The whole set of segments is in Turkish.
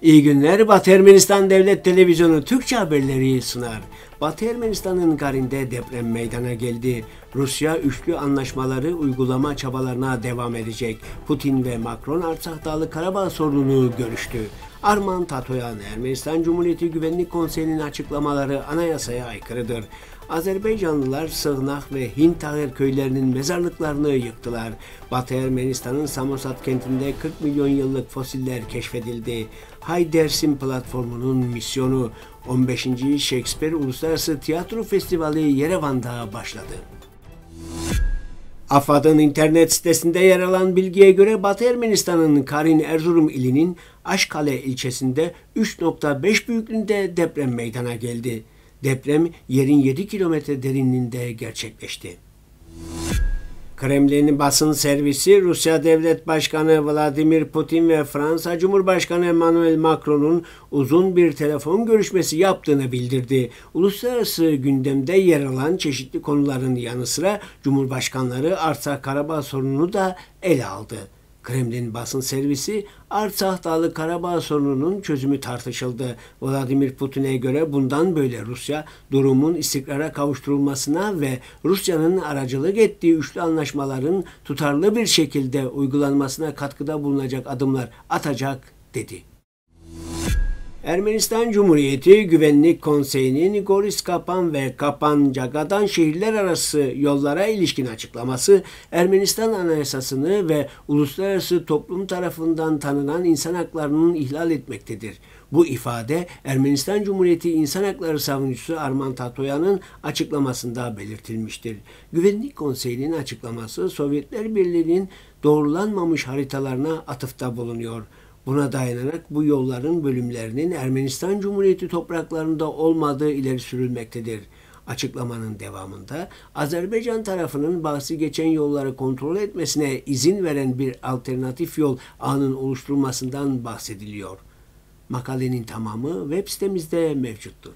İyi günler. Batı Ermenistan Devlet Televizyonu Türkçe haberleri sunar. Batı Ermenistan'ın Karin'de deprem meydana geldi. Rusya üçlü anlaşmaları uygulama çabalarına devam edecek. Putin ve Macron Artsakh Dağlı Karabağ sorununu görüştü. Arman Tatoyan, Ermenistan Cumhuriyeti Güvenlik Konseyi'nin açıklamaları anayasaya aykırıdır. Azerbaycanlılar Sığnak ve Hintağır köylerinin mezarlıklarını yıktılar. Batı Ermenistan'ın Samosat kentinde 40 milyon yıllık fosiller keşfedildi. Hay Dersim platformunun misyonu 15. Shakespeare Uluslararası Tiyatro Festivali Yerevan'da başladı. AFAD'ın internet sitesinde yer alan bilgiye göre Batı Ermenistan'ın Karin Erzurum ilinin Aşkale ilçesinde 3.5 büyüklüğünde deprem meydana geldi. Deprem yerin 7 kilometre derinliğinde gerçekleşti. Kremlin basın servisi Rusya Devlet Başkanı Vladimir Putin ve Fransa Cumhurbaşkanı Emmanuel Macron'un uzun bir telefon görüşmesi yaptığını bildirdi. Uluslararası gündemde yer alan çeşitli konuların yanı sıra Cumhurbaşkanları Artsakh Karabağ sorununu da ele aldı. Kremlin basın servisi Artsakh Dağlı Karabağ sorununun çözümü tartışıldı. Vladimir Putin'e göre bundan böyle Rusya durumun istikrara kavuşturulmasına ve Rusya'nın aracılık ettiği üçlü anlaşmaların tutarlı bir şekilde uygulanmasına katkıda bulunacak adımlar atacak dedi. Ermenistan Cumhuriyeti Güvenlik Konseyi'nin Goris Kapan ve Kapan Cagadan şehirler arası yollara ilişkin açıklaması, Ermenistan Anayasası'nı ve uluslararası toplum tarafından tanınan insan haklarının ihlal etmektedir. Bu ifade Ermenistan Cumhuriyeti İnsan Hakları Savunucusu Arman Tatoyan'ın açıklamasında belirtilmiştir. Güvenlik Konseyi'nin açıklaması Sovyetler Birliği'nin doğrulanmamış haritalarına atıfta bulunuyor. Buna dayanarak bu yolların bölümlerinin Ermenistan Cumhuriyeti topraklarında olmadığı ileri sürülmektedir. Açıklamanın devamında Azerbaycan tarafının bahsi geçen yolları kontrol etmesine izin veren bir alternatif yol ağının oluşturulmasından bahsediliyor. Makalenin tamamı web sitemizde mevcuttur.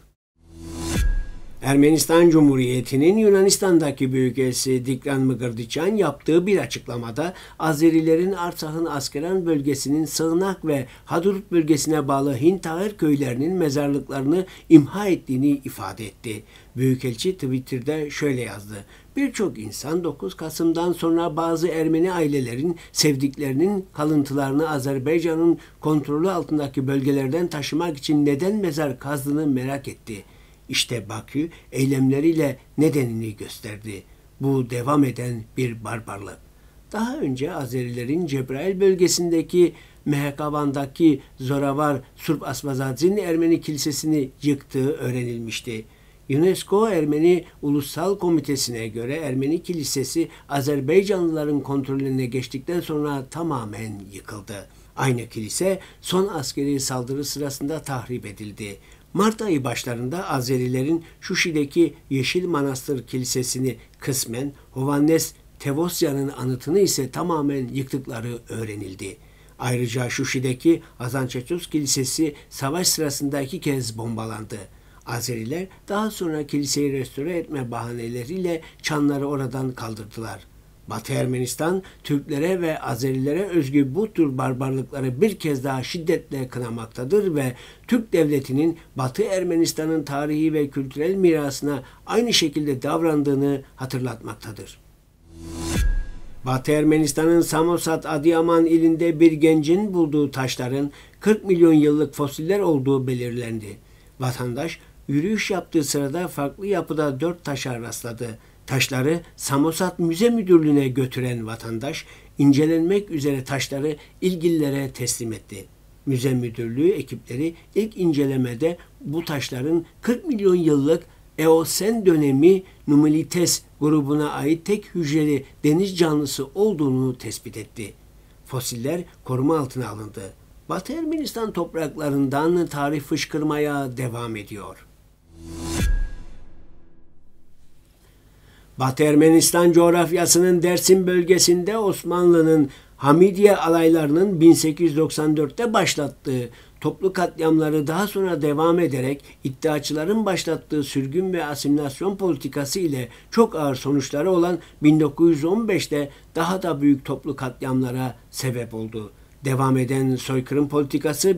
Ermenistan Cumhuriyeti'nin Yunanistan'daki Büyükelçisi Dikran Mıgırdıçyan yaptığı bir açıklamada Azerilerin Artsakh'ın Askeran bölgesinin Sığnak ve Hadrut bölgesine bağlı Hintağır köylerinin mezarlıklarını imha ettiğini ifade etti. Büyükelçi Twitter'da şöyle yazdı: "Birçok insan 9 Kasım'dan sonra bazı Ermeni ailelerin sevdiklerinin kalıntılarını Azerbaycan'ın kontrolü altındaki bölgelerden taşımak için neden mezar kazdığını merak etti. İşte Bakü eylemleriyle nedenini gösterdi. Bu devam eden bir barbarlık." Daha önce Azerilerin Cebrail bölgesindeki Mehekavan'daki Zoravar Surp Asvazadzin Ermeni Kilisesi'ni yıktığı öğrenilmişti. UNESCO Ermeni Ulusal Komitesi'ne göre Ermeni Kilisesi Azerbaycanlıların kontrolüne geçtikten sonra tamamen yıkıldı. Aynı kilise son askeri saldırı sırasında tahrip edildi. Mart ayı başlarında Azerilerin Şuşi'deki Yeşil Manastır Kilisesi'ni kısmen, Hovannes Tevosya'nın anıtını ise tamamen yıktıkları öğrenildi. Ayrıca Şuşi'deki Azançeços Kilisesi savaş sırasında 2 kez bombalandı. Azeriler daha sonra kiliseyi restore etme bahaneleriyle çanları oradan kaldırdılar. Batı Ermenistan, Türklere ve Azerilere özgü bu tür barbarlıkları bir kez daha şiddetle kınamaktadır ve Türk Devleti'nin Batı Ermenistan'ın tarihi ve kültürel mirasına aynı şekilde davrandığını hatırlatmaktadır. Batı Ermenistan'ın Samosat Adıyaman ilinde bir gencin bulduğu taşların 40 milyon yıllık fosiller olduğu belirlendi. Vatandaş yürüyüş yaptığı sırada farklı yapıda 4 taşa rastladı. Taşları Samosat Müze Müdürlüğü'ne götüren vatandaş, incelenmek üzere taşları ilgililere teslim etti. Müze Müdürlüğü ekipleri ilk incelemede bu taşların 40 milyon yıllık Eosen dönemi Nummulites grubuna ait tek hücreli deniz canlısı olduğunu tespit etti. Fosiller koruma altına alındı. Batı Ermenistan topraklarından tarih fışkırmaya devam ediyor. Batı Ermenistan coğrafyasının Dersim bölgesinde Osmanlı'nın Hamidiye alaylarının 1894'te başlattığı toplu katliamları daha sonra devam ederek iddiaçıların başlattığı sürgün ve asimilasyon politikası ile çok ağır sonuçları olan 1915'te daha da büyük toplu katliamlara sebep oldu. Devam eden soykırım politikası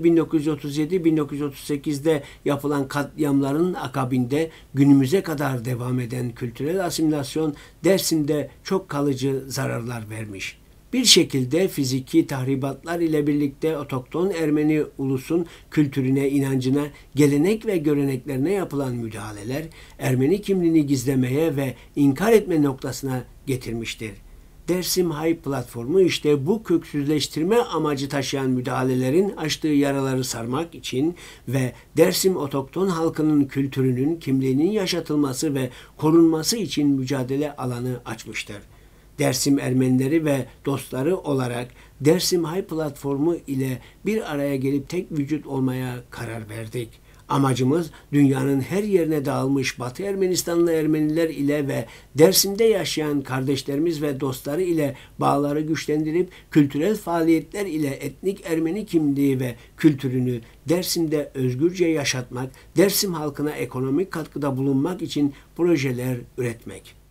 1937-1938'de yapılan katliamların akabinde günümüze kadar devam eden kültürel asimilasyon Dersim'de çok kalıcı zararlar vermiş. Bir şekilde fiziki tahribatlar ile birlikte otokton Ermeni ulusun kültürüne, inancına, gelenek ve göreneklerine yapılan müdahaleler Ermeni kimliğini gizlemeye ve inkar etme noktasına getirmiştir. Dersim Hay platformu işte bu köksüzleştirme amacı taşıyan müdahalelerin açtığı yaraları sarmak için ve Dersim otokton halkının kültürünün, kimliğinin yaşatılması ve korunması için mücadele alanı açmıştır. Dersim Ermenileri ve dostları olarak Dersim Hay platformu ile bir araya gelip tek vücut olmaya karar verdik. Amacımız dünyanın her yerine dağılmış Batı Ermenistanlı Ermeniler ile ve Dersim'de yaşayan kardeşlerimiz ve dostları ile bağları güçlendirip kültürel faaliyetler ile etnik Ermeni kimliği ve kültürünü Dersim'de özgürce yaşatmak, Dersim halkına ekonomik katkıda bulunmak için projeler üretmek.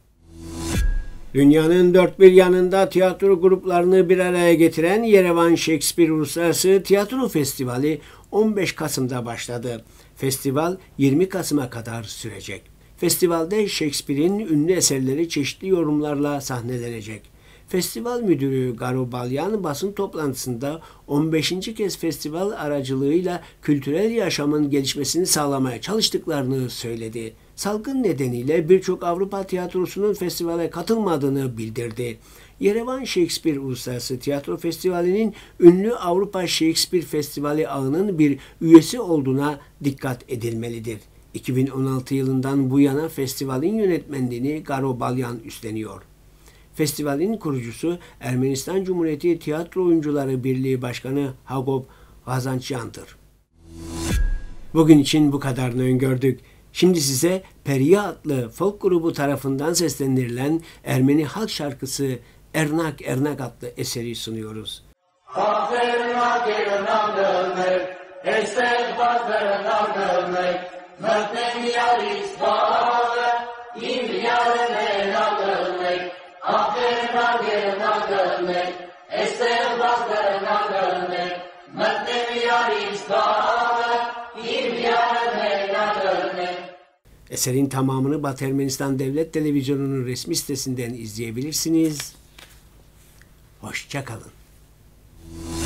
Dünyanın dört bir yanında tiyatro gruplarını bir araya getiren Yerevan Shakespeare Uluslararası Tiyatro Festivali 15 Kasım'da başladı. Festival 20 Kasım'a kadar sürecek. Festivalde Shakespeare'in ünlü eserleri çeşitli yorumlarla sahnelenecek. Festival müdürü Garo Balyan basın toplantısında 15. kez festival aracılığıyla kültürel yaşamın gelişmesini sağlamaya çalıştıklarını söyledi. Salgın nedeniyle birçok Avrupa tiyatrosunun festivale katılmadığını bildirdi. Yerevan Shakespeare Uluslararası Tiyatro Festivali'nin ünlü Avrupa Shakespeare Festivali ağının bir üyesi olduğuna dikkat edilmelidir. 2016 yılından bu yana festivalin yönetmenliğini Garo Balyan üstleniyor. Festivalin kurucusu Ermenistan Cumhuriyeti Tiyatro Oyuncuları Birliği Başkanı Hagop Gazançyan'dır. Bugün için bu kadarını öngördük. Şimdi size Periya adlı folk grubu tarafından seslendirilen Ermeni halk şarkısı Ernak Ernak adlı eseri sunuyoruz. Eserin tamamını Batı Ermenistan Devlet Televizyonu'nun resmi sitesinden izleyebilirsiniz. Hoşça kalın.